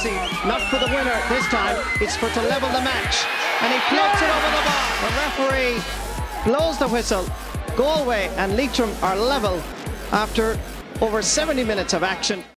Darcy, not for the winner this time, it's for to level the match. And he floats it over the bar. The referee blows the whistle. Galway and Leitrim are level after over 70 minutes of action.